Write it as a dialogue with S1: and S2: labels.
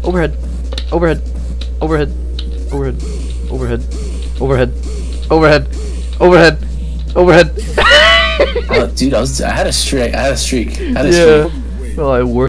S1: overhead, overhead, overhead, overhead, overhead, overhead, overhead, overhead, overhead.
S2: Oh, dude, I had a streak. I had a streak.
S1: Yeah. Well, I worked.